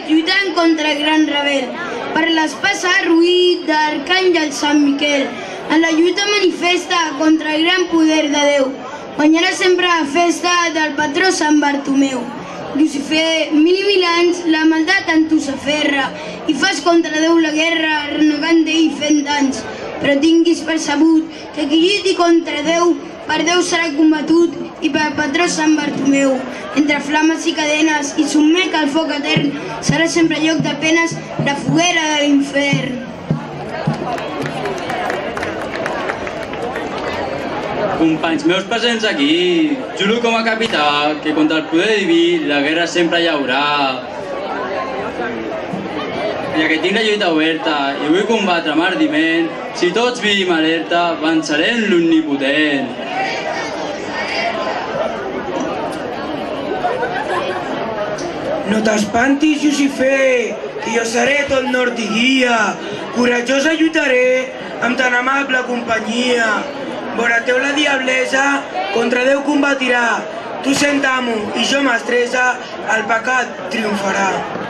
nit lluitant contra el gran rebel, per l'espasa ruït d'Arcàngel Sant Miquel, en la lluita manifesta contra el gran poder de Déu. Guanyarà sempre la festa del patró Sant Bartomeu. Lucifer, mil i mil anys, la maldat en tu s'aferra i fas contra Déu la guerra, renegant d'ell fent danys. Però tinguis percebut que qui lluiti contra Déu, per Déu serà combatut i per patró Sant Bartomeu. Entre flames i cadenes i sotmet al foc etern, serà sempre lloc de penes, la foguera de l'infern. Companys meus presents aquí, juro com a capità que contra el poder diví la guerra sempre hi haurà. Ja que tinc la lluita oberta i vull combatre amb ardiment, si tots vivim alerta, vencerem l'omnipotent. No t'espantis, Lucifer, que jo seré tot nord i guia. Coratjosa lluitaré amb tan amable companyia. Vora teu la diablesa, contra Déu combatirà. Tu sent amo i jo mestressa, el pecat triomfarà.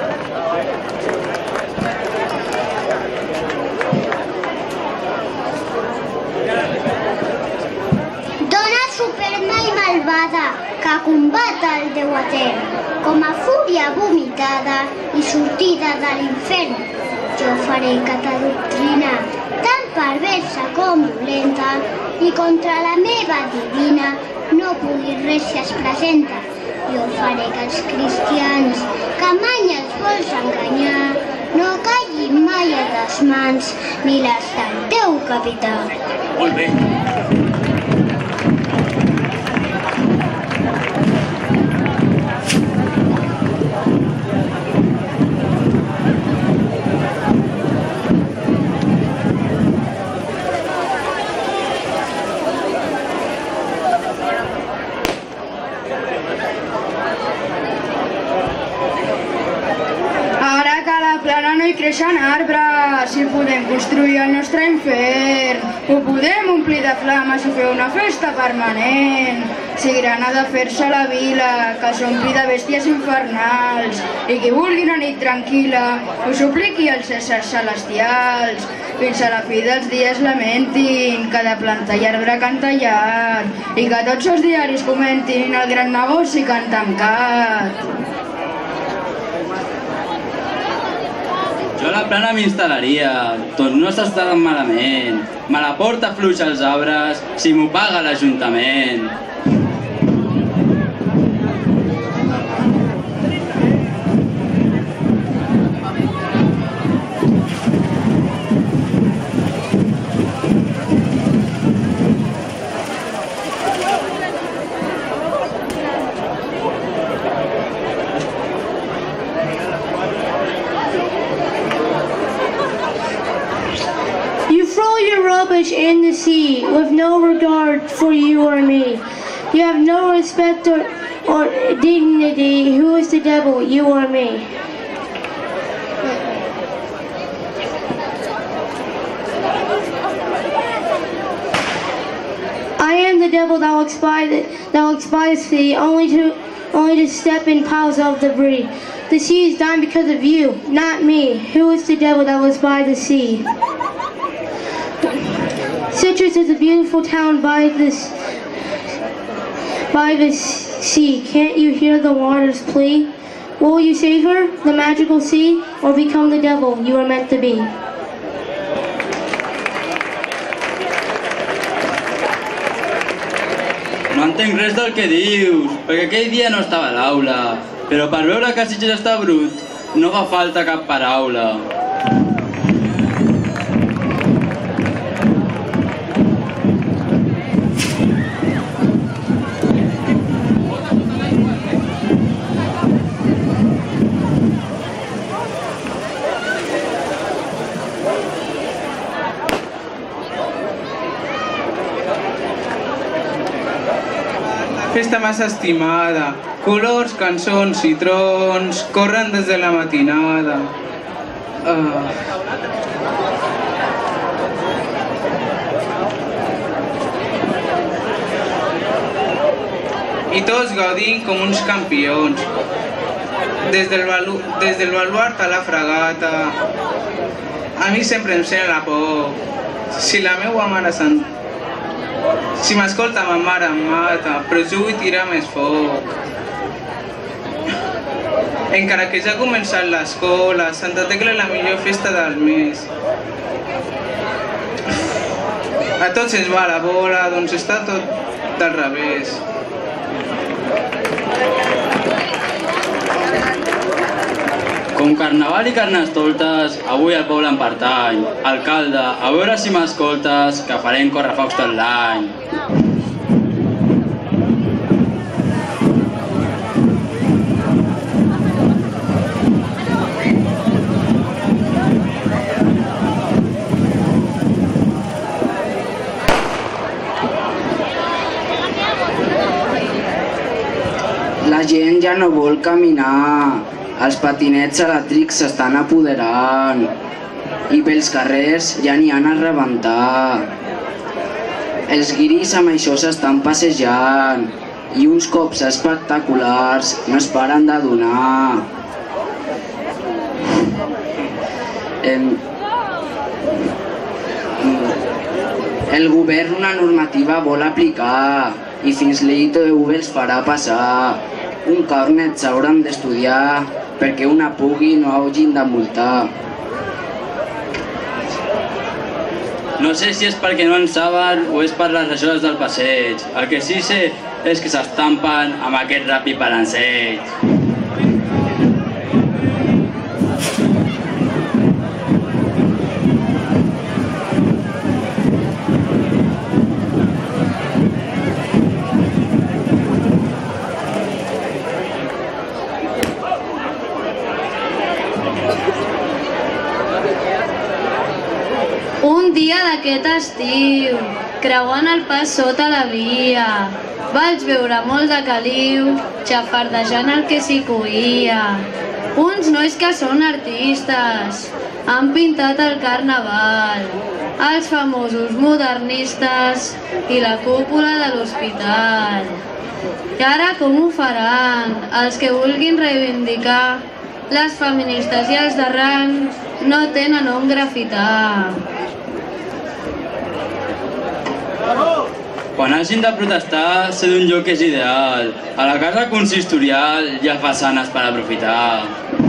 Dona superma i malvada, que combat el Déu etern, com a fúria vomitada i sortida de l'infern. Jo faré que t'adoctrina, tan perversa com violenta, i contra la meva divina no puguis res si es presenta. Jo faré que els cristians, que mai els vols enganyar, no caiguin mai a les mans ni les del teu capità. Molt bé. No hi creixen arbres, i podem construir el nostre infern. Ho podem omplir de flames i fer una festa permanent. Si gran ha de fer-se la vila, que s'ompli de bèsties infernals. I qui vulgui una nit tranquil·la, ho supliqui als éssers celestials. Fins a la fi dels dies lamentin, cada planta i arbre cantallat. I que tots els diaris comentin el gran negoci que han tancat. Jo a la plana m'instal·laria, tot no s'està tan malament. Me la porta fluixa als arbres si m'ho paga l'Ajuntament. In the sea, with no regard for you or me. You have no respect or dignity. Who is the devil, you or me? I am the devil that will expose thee, only to step in piles of debris. The sea is dying because of you, not me. Who is the devil that was by the sea? Citrus is a beautiful town by the sea. Can't you hear the waters plea? Will you save her, the magical sea, or become the devil you are meant to be? No entenc res del que dius, perquè aquell dia no estava a l'aula. Però per veure que Sitges està brut, no fa falta cap paraula. Festa massa estimada, colors, cançons i trons corren des de la matinada. I tots gaudint com uns campions. des del baluart a la fragata. A mi sempre em sent la por. Si la meua mare si m'escolta ma mare em mata, però jo vull tirar més foc. Encara que ja ha començat l'escola, Santa Tecla és la millor festa del mes. A tots ens va la bola, doncs està tot del revés. Com carnaval i carnestoltes, avui el poble em pertany. Alcalde, a veure si m'escoltes, que farem correfocs tot l'any. La gent ja no vol caminar, els patinets elèctrics s'estan apoderant i pels carrers ja n'hi han a rebentar. Els guiris amb això s'estan passejant i uns cops espectaculars no es paren de donar. El govern una normativa vol aplicar i fins l'ITV els farà passar. Un carnet s'hauran d'estudiar perquè una pugui no hagin de multar. No sé si és perquè no en saben o és per les rajoles del passeig. El que sí sé és que s'estampen amb aquest ràpid balanceig. Un dia d'aquest estiu, creuant el pas sota la via, vaig veure molt de caliu, xafardejant el que s'hi coïa. Uns nois que són artistes han pintat el carnaval, els famosos modernistes i la cúpula de l'hospital. I ara com ho faran els que vulguin reivindicar? Les feministes i els de rang no tenen on grafitar. Quan hagin de protestar, sé d'un lloc que és ideal. A la casa consistorial hi ha façanes per aprofitar.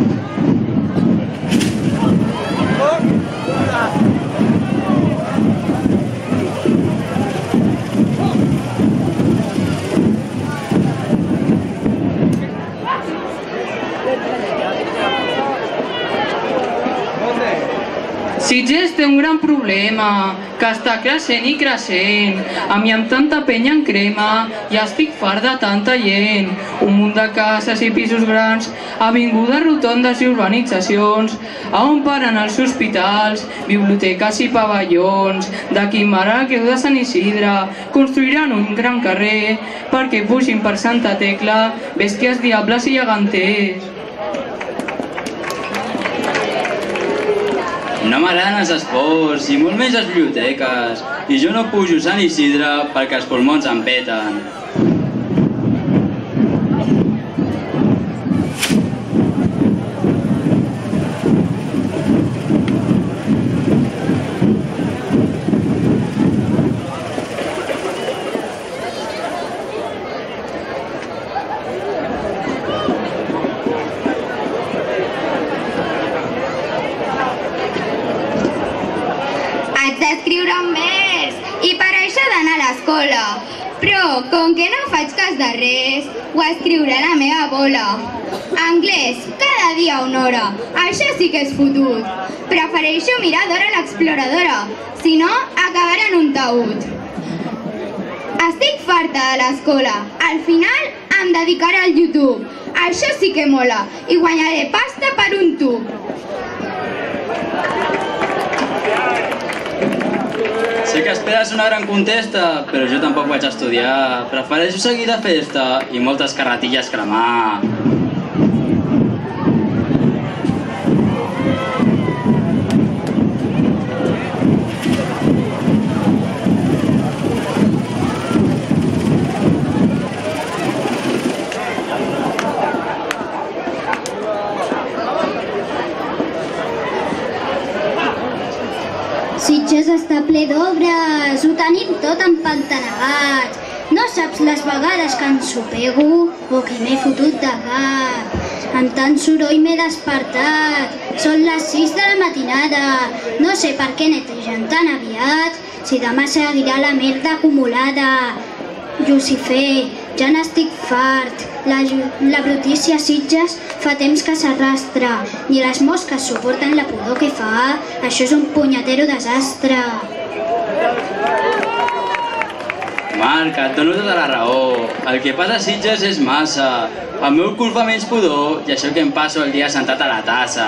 Sitges té un gran problema, que està creixent i creixent. A mi amb tanta penya en crema, ja estic fart de tanta gent. Un munt de cases i pisos grans, avingudes, rotondes i urbanitzacions, a on paren els hospitals, biblioteques i pavellons. D'aquí mare la Creu de Sant Isidre, construiran un gran carrer perquè pugin per Santa Tecla bèsties, diables i geganters. No m'agraden els esports i molt menys les biblioteques. I jo no pujo Sant Isidre perquè els pulmons em peten. D'escriure un vers i per això d'anar a l'escola, però com que no faig cas de res, ho escriuré a la meva bola. Anglès, cada dia una hora, això sí que és fotut. Prefereixo mirar Dora l'exploradora, si no acabaré en un taüt. Estic farta de l'escola, al final em dedicaré al YouTube. Això sí que mola i guanyaré pasta per un tub. Sé que esperes una gran contesta, però jo tampoc vaig estudiar. Prefereixo seguir de festa i moltes carretilles cremar. Sitges està ple d'obres, ho tenim tot empantanegats. No saps les vegades que ensopego o que m'he fotut de gat. Amb tant soroll m'he despertat, són les 6 de la matinada. No sé per què netegen tan aviat, si demà seguirà la merda acumulada. Llucifer, ja n'estic fart. La brutícia a Sitges fa temps que s'arrastra. Ni les mosques suporten la pudor que fa. Això és un punyetero desastre. Marc, et dono tota la raó. El que passa a Sitges és massa. El meu cul fa menys pudor i això que em passo el dia sentat a la tassa.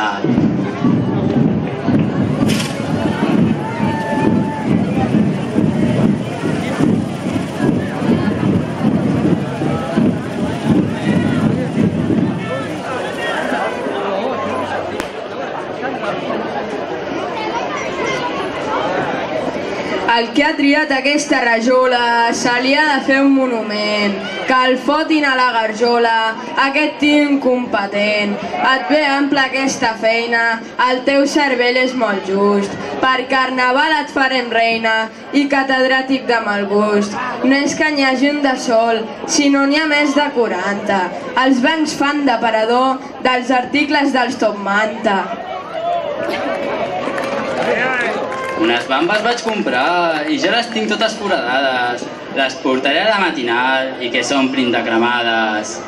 El que ha triat aquesta rajola se li ha de fer un monument, que el fotin a la garjola, aquest tio incompetent. Et ve ampla aquesta feina, el teu cervell és molt just. Per carnaval et farem reina i catedràtic de mal gust. No és que n'hi hagi un de sol, sinó n'hi ha més de 40. Els bancs fan d'aparador dels articles dels top manta. Unes bambes vaig comprar i ja les tinc totes foradades. Les portaré a la matinal i que s'omplin de cremades.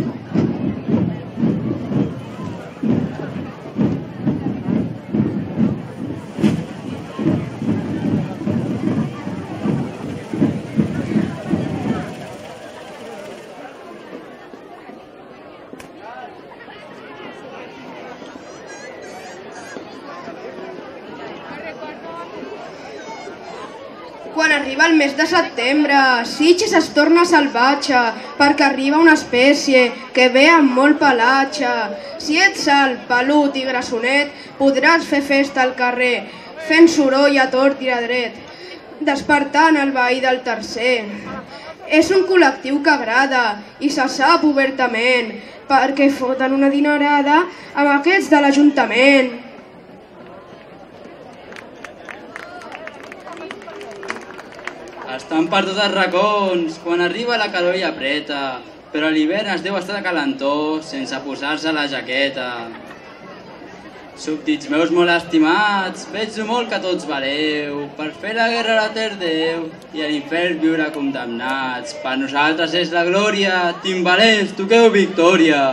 Quan arriba el mes de setembre, Sitges es torna salvatge, perquè arriba una espècie que ve amb molt pelatge. Si ets alt, pelut i grassonet, podràs fer festa al carrer, fent soroll a tort i a dret, despertant el veí del tercer. És un col·lectiu que agrada i se sap obertament, perquè foten una dinerada amb aquests de l'Ajuntament. Estan per tots els racons, quan arriba la calor i apreta, però a l'hivern es deu estar de calentó sense posar-se la jaqueta. Súbdits meus molt estimats, veig molt que tots valeu, per fer la guerra a la terra Déu i a l'infern viure condemnats. Per nosaltres és la glòria, timbalers, toqueu victòria.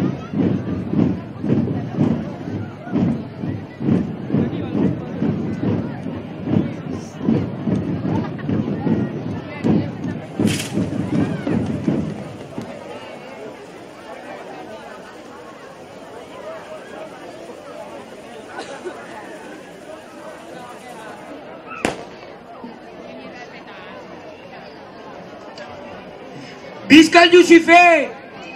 Visca el Llucifer!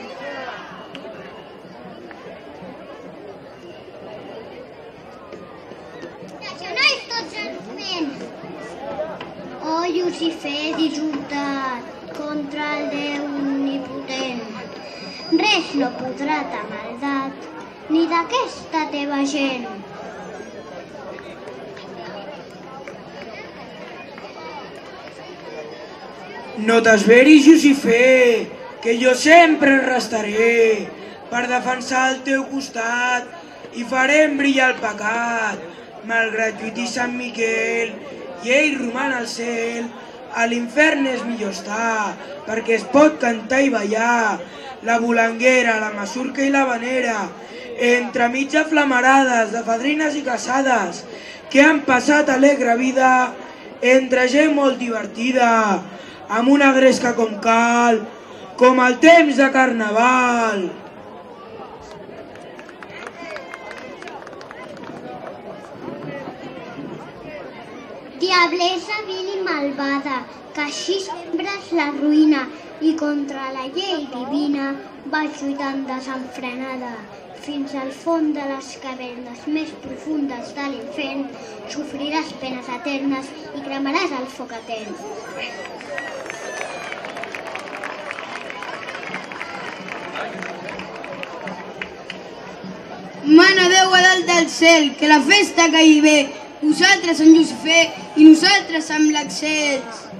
Nacionals tots els ments! Oh, Llucifer dissortat contra el Déu omnipotent. Res no podrà ta maldat, ni d'aquesta teva gent. No t'esveris, Llucifer, que jo sempre restaré per defensar el teu costat i farem brillar el pecat. Malgrat lluiti Sant Miquel i ell roman al cel, a l'infern és millor estar, perquè es pot cantar i ballar. La volanguera, la masurca i la vanera, entremig de flamarades, de fadrines i casades, que han passat alegre vida entre gent molt divertida, amb una gresca com cal, com el temps de carnaval. Diablesa vil i malvada, que així sembres la ruïna i contra la llei divina vas lluitant desenfrenada. Fins al fons de les cavernes més profundes de l'infern sofriràs penes eternes i cremaràs el foc etern. Mare Déu a dalt del cel, que la festa caigui bé, Vosaltres, Sant Josifé, i nosaltres amb l'accés.